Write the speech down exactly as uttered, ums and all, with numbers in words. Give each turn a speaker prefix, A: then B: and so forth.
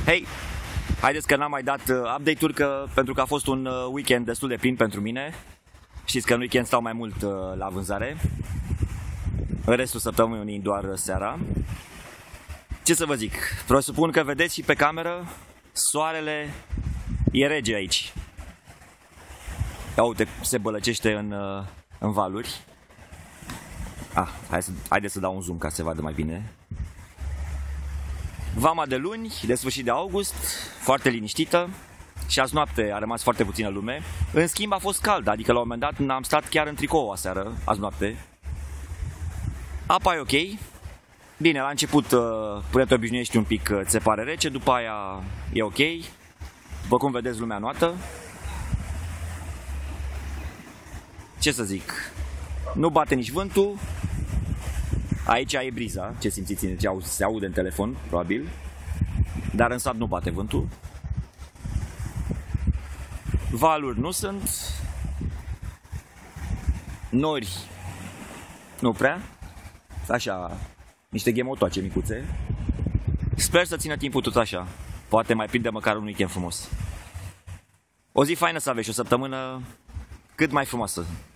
A: Hei, haideți că n-am mai dat update-uri că, pentru că a fost un weekend destul de plin pentru mine. Știți că în weekend stau mai mult la vânzare. În restul săptămânii doar seara. Ce să vă zic, presupun că vedeți și pe cameră, soarele e rege aici. Ia uite, se bălăcește în, în valuri. Ah, hai să, haideți să dau un zoom ca să se vadă mai bine. Vama de luni, de sfârșit de august, foarte liniștită. Și azi noapte a rămas foarte puțină lume. În schimb a fost cald, adică la un moment dat am stat chiar în tricou aseară, azi noapte. Apa e ok. Bine, la început până te obișnuiești un pic, ți se pare rece, după aia e ok. După cum vedeți, lumea noată. Ce să zic, nu bate nici vântul. Aici e briza, ce simțiți, se aude în telefon, probabil. Dar în sat nu bate vântul. Valuri nu sunt. Nori nu prea. Așa, niște ghemotoace micuțe. Sper să țină timpul tot așa. Poate mai prinde măcar un weekend frumos. O zi faină să aveți, o săptămână cât mai frumoasă.